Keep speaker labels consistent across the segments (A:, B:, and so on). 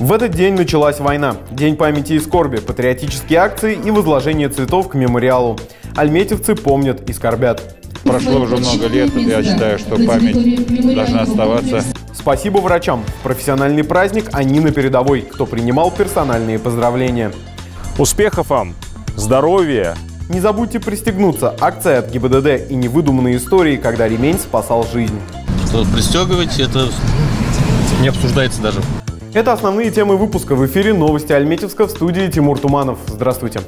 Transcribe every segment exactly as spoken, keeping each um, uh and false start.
A: В этот день началась война. День памяти и скорби, патриотические акции и возложение цветов к мемориалу. Альметьевцы помнят и скорбят.
B: Прошло уже много лет, и я считаю, что память должна оставаться.
A: Спасибо врачам. В профессиональный праздник они на передовой, кто принимал персональные поздравления.
C: Успехов вам! Здоровья!
A: Не забудьте пристегнуться. Акция от ГИБДД и невыдуманные истории, когда ремень спасал жизнь.
D: Что пристегивать, это не обсуждается даже.
A: Это основные темы выпуска. В эфире новости Альметьевска, в студии Тимур Туманов. Здравствуйте.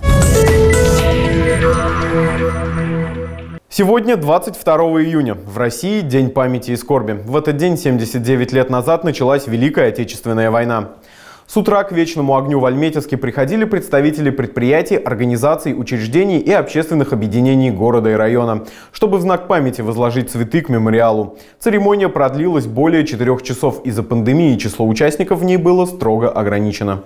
A: Сегодня двадцать второго июня. В России День памяти и скорби. В этот день семьдесят девять лет назад началась Великая Отечественная война. С утра к вечному огню в Альметьевске приходили представители предприятий, организаций, учреждений и общественных объединений города и района, чтобы в знак памяти возложить цветы к мемориалу. Церемония продлилась более четырех часов. Из-за пандемии число участников в ней было строго ограничено.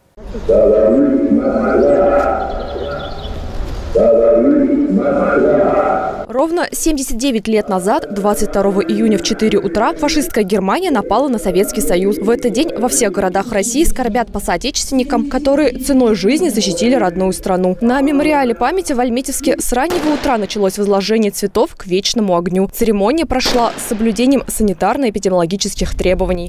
E: Ровно семьдесят девять лет назад, двадцать второго июня в четыре утра, фашистская Германия напала на Советский Союз. В этот день во всех городах России скорбят по соотечественникам, которые ценой жизни защитили родную страну. На мемориале памяти в Альметьевске с раннего утра началось возложение цветов к вечному огню. Церемония прошла с соблюдением санитарно-эпидемиологических требований.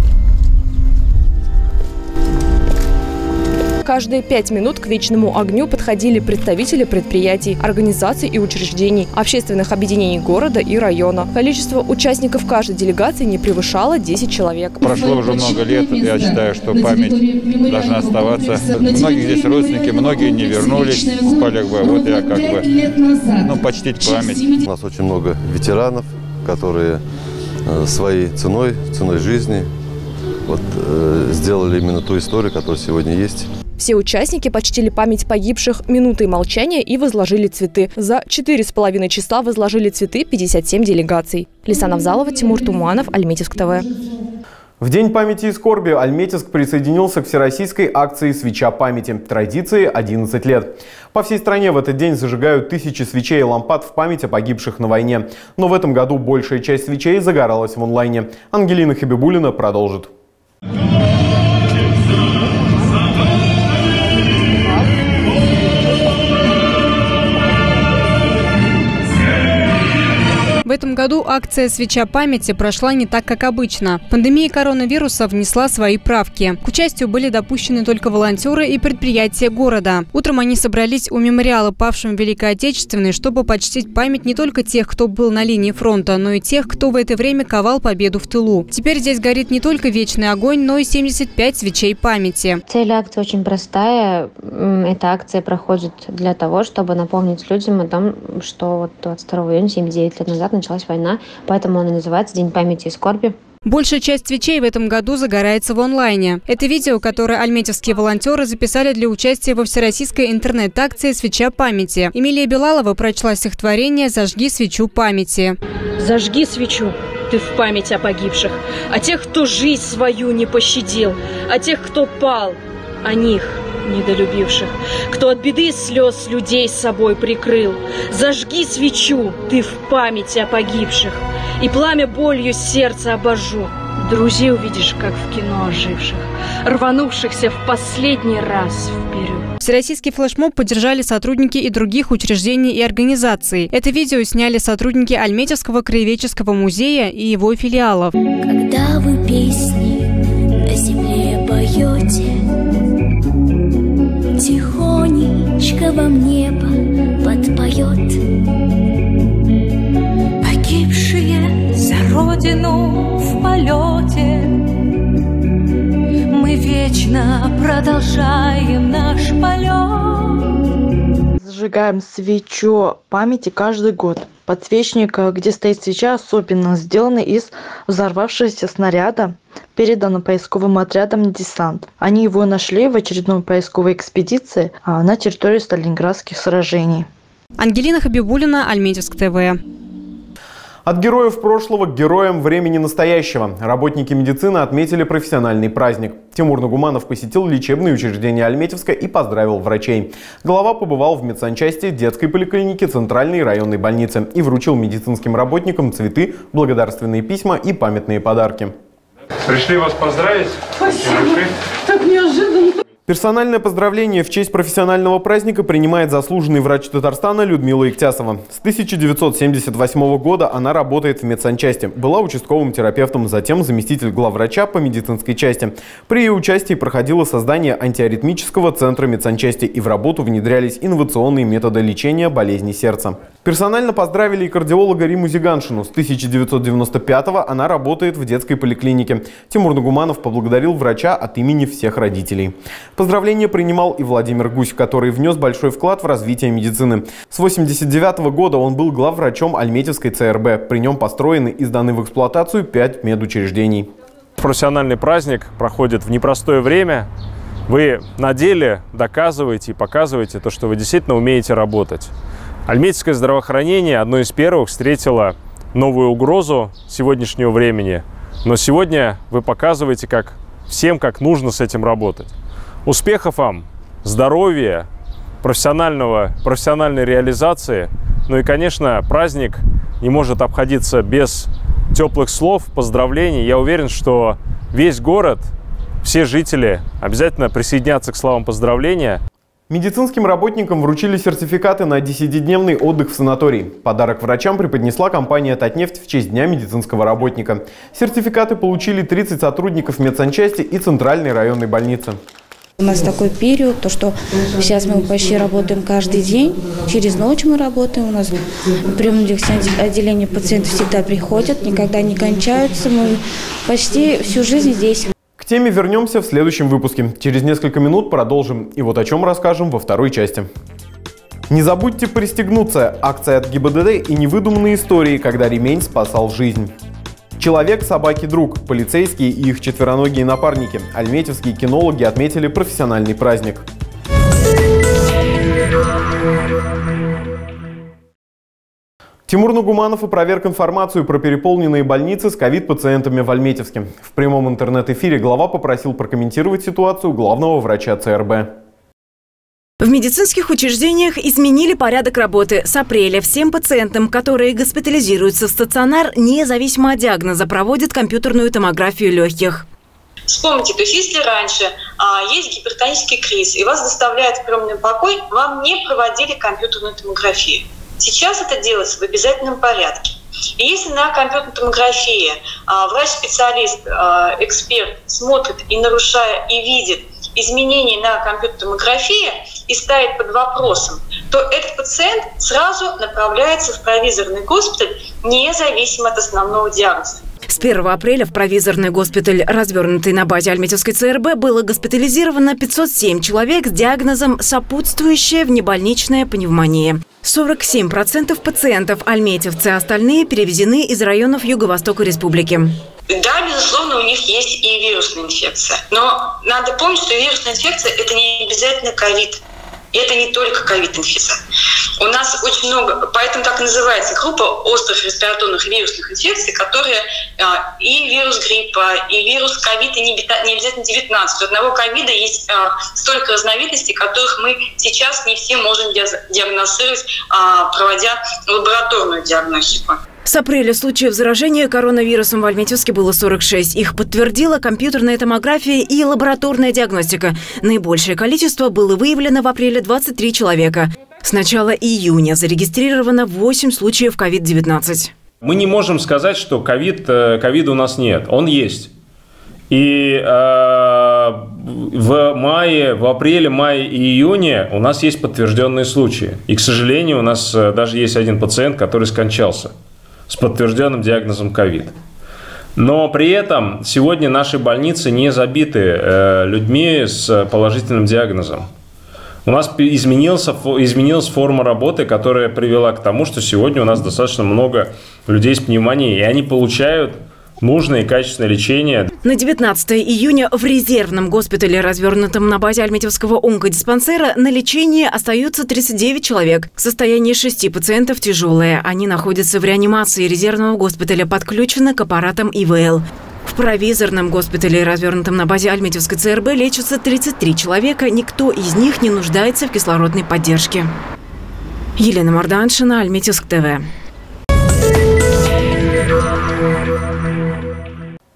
E: Каждые пять минут к вечному огню подходили представители предприятий, организаций и учреждений, общественных объединений города и района. Количество участников каждой делегации не превышало десяти человек.
B: Прошло уже много лет, и я считаю, что память должна оставаться. Многие здесь родственники, многие не вернулись, полегло. Вот я как бы, ну, почтить память.
F: У нас очень много ветеранов, которые своей ценой, ценой жизни вот, сделали именно ту историю, которая сегодня есть.
E: Все участники почтили память погибших минутой молчания и возложили цветы. За четыре с половиной часа возложили цветы пятьдесят семь делегаций. Лиса Навзалова, Тимур Туманов, Альметьевск ТВ.
A: В День памяти и скорби Альметьевск присоединился к всероссийской акции «Свеча памяти». Традиции одиннадцать лет. По всей стране в этот день зажигают тысячи свечей и лампад в память о погибших на войне. Но в этом году большая часть свечей загоралась в онлайне. Ангелина Хабибуллина продолжит.
G: В этом году акция «Свеча памяти» прошла не так, как обычно. Пандемия коронавируса внесла свои правки. К участию были допущены только волонтеры и предприятия города. Утром они собрались у мемориала павшим в Великой Отечественной, чтобы почтить память не только тех, кто был на линии фронта, но и тех, кто в это время ковал победу в тылу. Теперь здесь горит не только вечный огонь, но и семьдесят пять свечей памяти.
H: Цель акции очень простая. Эта акция проходит для того, чтобы напомнить людям о том, что вот двадцать второго июня семьдесят девять лет назад началась война, поэтому он и называется День памяти и скорби.
G: Большая часть свечей в этом году загорается в онлайне. Это видео, которое альметьевские волонтеры записали для участия во всероссийской интернет-акции «Свеча памяти». Эмилия Белалова прочла стихотворение «Зажги свечу памяти».
I: Зажги свечу ты в память о погибших, о тех, кто жизнь свою не пощадил, о тех, кто пал, о них недолюбивших, кто от беды слез людей с собой прикрыл. Зажги свечу ты в память о погибших, и пламя болью сердца обожжу. Друзей увидишь, как в кино оживших, рванувшихся в последний раз вперед.
G: Всероссийский флешмоб поддержали сотрудники и других учреждений и организаций. Это видео сняли сотрудники Альметьевского краеведческого музея и его филиалов.
J: Когда вы песни на земле поете, тихонечко вам небо подпоет.
K: Погибшие за родину в полете, мы вечно продолжаем наш полет.
L: Зажигаем свечу памяти каждый год. Подсвечник, где стоит свеча, особенно сделан из взорвавшегося снаряда, передан поисковым отрядом «Десант». Они его нашли в очередной поисковой экспедиции на территории сталинградских сражений.
G: Ангелина Хабибуллина, Альметьевск ТВ.
A: От героев прошлого к героям времени настоящего. Работники медицины отметили профессиональный праздник. Тимур Нагуманов посетил лечебные учреждения Альметьевска и поздравил врачей. Глава побывал в медсанчасти детской поликлиники Центральной районной больницы и вручил медицинским работникам цветы, благодарственные письма и памятные подарки.
C: Пришли вас поздравить.
M: Спасибо. Так неожиданно.
A: Персональное поздравление в честь профессионального праздника принимает заслуженный врач Татарстана Людмила Иктясова. С тысяча девятьсот семьдесят восьмого года она работает в медсанчасти. Была участковым терапевтом, затем заместитель главврача по медицинской части. При ее участии проходило создание антиаритмического центра медсанчасти, и в работу внедрялись инновационные методы лечения болезней сердца. Персонально поздравили и кардиолога Риму Зиганшину. С тысяча девятьсот девяносто пятого она работает в детской поликлинике. Тимур Нагуманов поблагодарил врача от имени всех родителей. Поздравления принимал и Владимир Гусь, который внес большой вклад в развитие медицины. С восемьдесят девятого года он был главврачом Альметьевской ЦРБ. При нем построены и сданы в эксплуатацию пять медучреждений.
C: Профессиональный праздник проходит в непростое время. Вы на деле доказываете и показываете то, что вы действительно умеете работать. Альметьевское здравоохранение одно из первых встретило новую угрозу сегодняшнего времени. Но сегодня вы показываете как, всем, как нужно с этим работать. Успехов вам, здоровья, профессионального, профессиональной реализации. Ну и, конечно, праздник не может обходиться без теплых слов, поздравлений. Я уверен, что весь город, все жители обязательно присоединятся к словам поздравления.
A: Медицинским работникам вручили сертификаты на десятидневный отдых в санатории. Подарок врачам преподнесла компания «Татнефть» в честь Дня медицинского работника. Сертификаты получили тридцать сотрудников медсанчасти и Центральной районной больницы.
N: У нас такой период, то что сейчас мы почти работаем каждый день, через ночь мы работаем, у нас в приемном отделении пациенты всегда приходят, никогда не кончаются, мы почти всю жизнь здесь.
A: К теме вернемся в следующем выпуске. Через несколько минут продолжим, и вот о чем расскажем во второй части. Не забудьте пристегнуться. Акция от ГИБДД и невыдуманные истории, когда ремень спасал жизнь. Человек, собаки, друг. Полицейские и их четвероногие напарники. Альметьевские кинологи отметили профессиональный праздник. Тимур Нагуманов опроверг информацию про переполненные больницы с ковид-пациентами в Альметьевске. В прямом интернет-эфире глава попросил прокомментировать ситуацию главного врача ЦРБ.
O: В медицинских учреждениях изменили порядок работы. С апреля всем пациентам, которые госпитализируются в стационар, независимо от диагноза, проводят компьютерную томографию легких.
P: Вспомните, то есть если раньше а, есть гипертонический криз и вас доставляют в приемный покой, вам не проводили компьютерную томографию. Сейчас это делается в обязательном порядке. И если на компьютерной томографии а, врач-специалист, а, эксперт смотрит и нарушая, и видит изменения на компьютерной томографии и ставит под вопросом, то этот пациент сразу направляется в провизорный госпиталь, независимо от основного диагноза.
O: С первого апреля в провизорный госпиталь, развернутый на базе Альметьевской ЦРБ, было госпитализировано пятьсот семь человек с диагнозом «сопутствующая внебольничная пневмония». сорок семь процентов пациентов альметьевцы, остальные перевезены из районов Юго-Востока республики.
P: Да, безусловно, у них есть и вирусная инфекция. Но надо помнить, что вирусная инфекция – это не обязательно ковид. И это не только ковид-инфекция. У нас очень много, поэтому так и называется группа острых респираторных вирусных инфекций, которые а, и вирус гриппа, и вирус ковида, не, не обязательно девятнадцать. У одного ковида есть а, столько разновидностей, которых мы сейчас не все можем диагностировать, а, проводя лабораторную диагностику.
O: С апреля случаев заражения коронавирусом в Альметьевске было сорок шесть. Их подтвердила компьютерная томография и лабораторная диагностика. Наибольшее количество было выявлено в апреле двадцать три человека. С начала июня зарегистрировано восемь случаев ковид девятнадцать.
C: Мы не можем сказать, что ковид, ковида у нас нет. Он есть. И э, в мае, в апреле, мае и июне у нас есть подтвержденные случаи. И, к сожалению, у нас даже есть один пациент, который скончался с подтвержденным диагнозом ковид. Но при этом сегодня наши больницы не забиты э, людьми с положительным диагнозом. У нас изменился, изменилась форма работы, которая привела к тому, что сегодня у нас достаточно много людей с пневмонией, и они получают нужное и качественное лечение.
O: На девятнадцатое июня в резервном госпитале, развернутом на базе Альметьевского онкодиспансера, на лечении остаются тридцать девять человек. Состояние шести пациентов тяжелое. Они находятся в реанимации резервного госпиталя, подключены к аппаратам И В Л. В провизорном госпитале, развернутом на базе Альметьевской ЦРБ, лечатся тридцать три человека. Никто из них не нуждается в кислородной поддержке. Елена Марданшина, Альметьевск ТВ.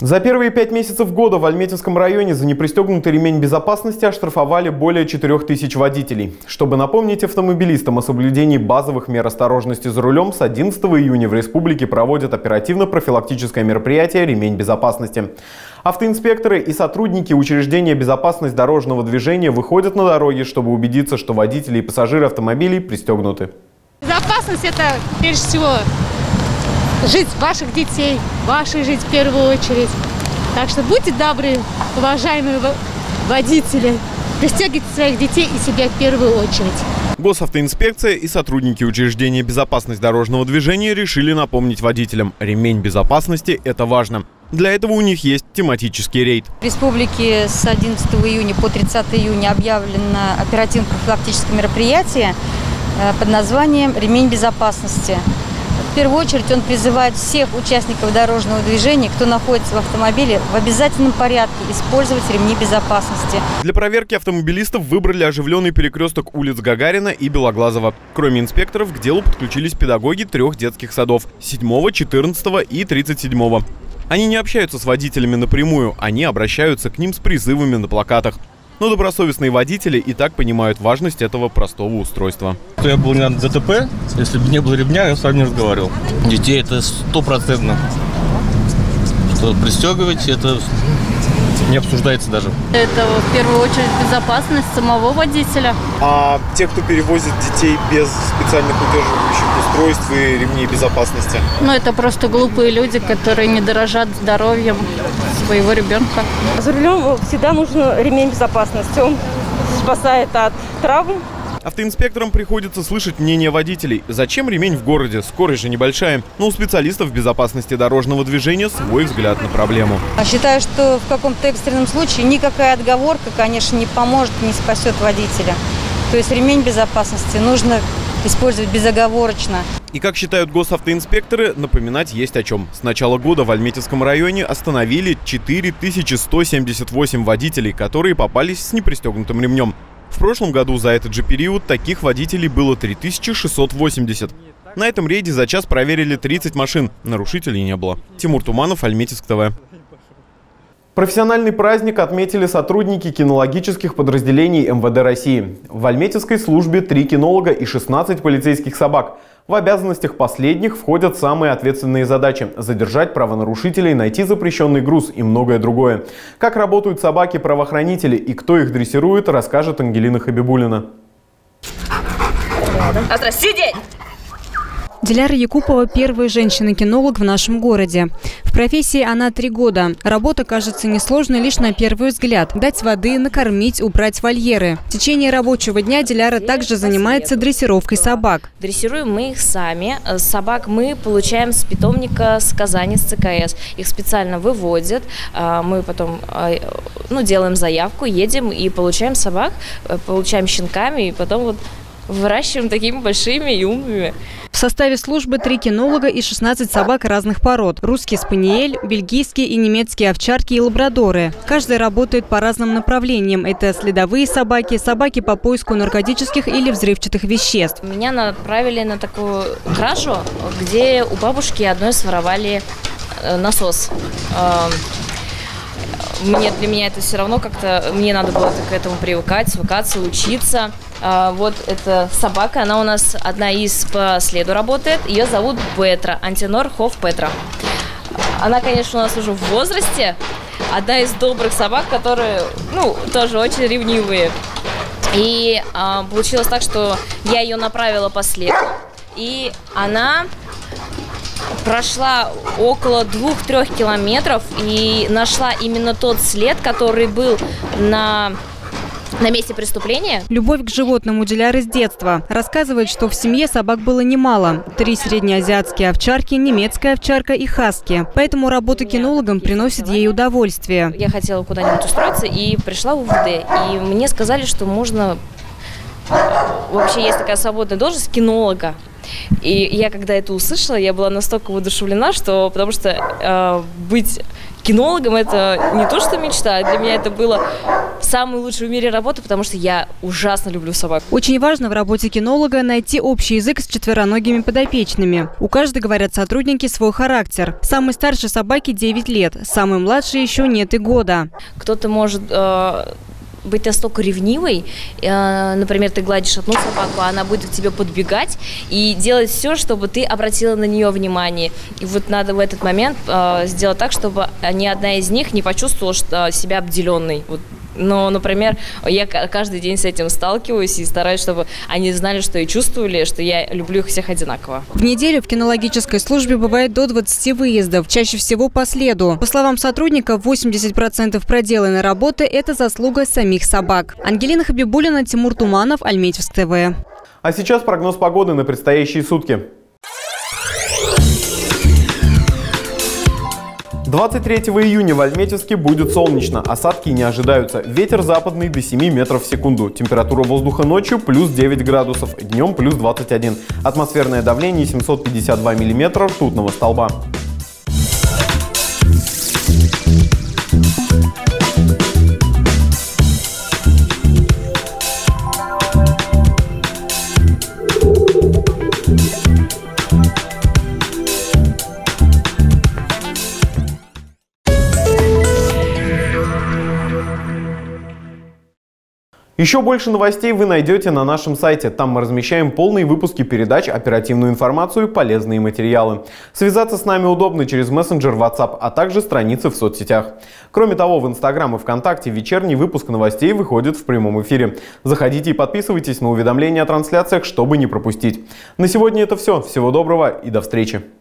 A: За первые пять месяцев года в Альметьевском районе за непристегнутый ремень безопасности оштрафовали более четырёх тысяч водителей. Чтобы напомнить автомобилистам о соблюдении базовых мер осторожности за рулем, с одиннадцатого июня в республике проводят оперативно-профилактическое мероприятие «Ремень безопасности». Автоинспекторы и сотрудники учреждения безопасности дорожного движения выходят на дороги, чтобы убедиться, что водители и пассажиры автомобилей пристегнуты.
Q: Безопасность – это, прежде всего, жизнь ваших детей, ваша жизнь в первую очередь. Так что будьте добры, уважаемые водители, пристегивайте своих детей и себя в первую очередь.
A: Госавтоинспекция и сотрудники учреждения безопасности дорожного движения решили напомнить водителям: ремень безопасности – это важно. Для этого у них есть тематический рейд.
R: В республике с одиннадцатого июня по тридцатое июня объявлено оперативно-профилактическое мероприятие под названием «Ремень безопасности». В первую очередь он призывает всех участников дорожного движения, кто находится в автомобиле, в обязательном порядке использовать ремни безопасности.
A: Для проверки автомобилистов выбрали оживленный перекресток улиц Гагарина и Белоглазова. Кроме инспекторов, к делу подключились педагоги трех детских садов – седьмого, четырнадцатого и тридцать седьмого. Они не общаются с водителями напрямую, они обращаются к ним с призывами на плакатах. Но добросовестные водители и так понимают важность этого простого устройства.
D: Я был не на ДТП, если бы не было ремня, я с вами не разговаривал. Детей это стопроцентно. Что пристегивать, это не обсуждается даже.
S: Это в первую очередь безопасность самого водителя.
A: А те, кто перевозит детей без специальных удерживающих устройств и ремней безопасности?
S: Ну, это просто глупые люди, которые не дорожат здоровьем своего ребенка.
T: За рулем всегда нужен ремень безопасности. Он спасает от травм.
A: Автоинспекторам приходится слышать мнение водителей. Зачем ремень в городе? Скорость же небольшая. Но у специалистов безопасности дорожного движения свой взгляд на проблему.
R: Считаю, что в каком-то экстренном случае никакая отговорка, конечно, не поможет, не спасет водителя. То есть ремень безопасности нужно использовать безоговорочно.
A: И как считают госавтоинспекторы, напоминать есть о чем. С начала года в Альметьевском районе остановили четыре тысячи сто семьдесят восемь водителей, которые попались с непристегнутым ремнем. В прошлом году за этот же период таких водителей было три тысячи шестьсот восемьдесят. На этом рейде за час проверили тридцать машин. Нарушителей не было. Тимур Туманов, Альметьевск ТВ. Профессиональный праздник отметили сотрудники кинологических подразделений эм вэ дэ России. В альметьевской службе три кинолога и шестнадцать полицейских собак. В обязанностях последних входят самые ответственные задачи – задержать правонарушителей, найти запрещенный груз и многое другое. Как работают собаки-правоохранители и кто их дрессирует, расскажет Ангелина Хабибулина.
U: Остро, сидеть!
G: Диляра Якупова – первая женщина-кинолог в нашем городе. В профессии она три года. Работа кажется несложной лишь на первый взгляд. Дать воды, накормить, убрать вольеры. В течение рабочего дня Диляра также занимается дрессировкой собак.
U: Дрессируем мы их сами. Собак мы получаем с питомника с Казани, с цэ ка эс. Их специально выводят. Мы потом ну, делаем заявку, едем и получаем собак, получаем щенками и потом вот выращиваем такими большими и умными.
G: В составе службы три кинолога и шестнадцать собак разных пород. Русский спаниель, бельгийские и немецкие овчарки и лабрадоры. Каждый работает по разным направлениям. Это следовые собаки, собаки по поиску наркотических или взрывчатых веществ.
U: Меня направили на такую кражу, где у бабушки одной своровали насос. Мне, для меня это все равно как-то, мне надо было к этому привыкать, свыкаться, учиться. А, вот эта собака, она у нас одна из по следу работает. Ее зовут Петра, Антинор Хофф Петра. Она, конечно, у нас уже в возрасте. Одна из добрых собак, которые, ну, тоже очень ревнивые. И а, получилось так, что я ее направила по следу. И она прошла около двух-трех километров и нашла именно тот след, который был на, на месте преступления.
G: Любовь к животным у Диляры с детства. Рассказывает, что в семье собак было немало. Три среднеазиатские овчарки, немецкая овчарка и хаски. Поэтому работа кинологом приносит ей удовольствие.
U: Я хотела куда-нибудь устроиться и пришла в УВД. И мне сказали, что можно... Вообще есть такая свободная должность кинолога. И я, когда это услышала, я была настолько воодушевлена, что, потому что э, быть кинологом это не то, что мечта, для меня это было самая лучшая в мире работа, потому что я ужасно люблю собак.
G: Очень важно в работе кинолога найти общий язык с четвероногими подопечными. У каждой, говорят сотрудники, свой характер. Самой старшей собаке девять лет, самой младшей еще нет и года.
U: Кто-то может э, быть настолько ревнивой, э, например, ты гладишь одну собаку, а она будет к тебе подбегать и делать все, чтобы ты обратила на нее внимание. И вот надо в этот момент э, сделать так, чтобы ни одна из них не почувствовала что, себя обделенной. Вот. Но, например, я каждый день с этим сталкиваюсь и стараюсь, чтобы они знали, что и чувствовали, что я люблю их всех одинаково.
G: В неделю в кинологической службе бывает до двадцати выездов, чаще всего по следу. По словам сотрудников, восемьдесят процентов проделанной работы – это заслуга самих собак. Ангелина Хабибуллина, Тимур Туманов, Альметьевск ТВ.
A: А сейчас прогноз погоды на предстоящие сутки. двадцать третьего июня в Альметьевске будет солнечно, осадки не ожидаются. Ветер западный до семи метров в секунду. Температура воздуха ночью плюс девять градусов, днем плюс двадцать один. Атмосферное давление семьсот пятьдесят два миллиметра ртутного столба. Еще больше новостей вы найдете на нашем сайте. Там мы размещаем полные выпуски передач, оперативную информацию и полезные материалы. Связаться с нами удобно через мессенджер WhatsApp, а также страницы в соцсетях. Кроме того, в Инстаграм и ВКонтакте вечерний выпуск новостей выходит в прямом эфире. Заходите и подписывайтесь на уведомления о трансляциях, чтобы не пропустить. На сегодня это все. Всего доброго и до встречи.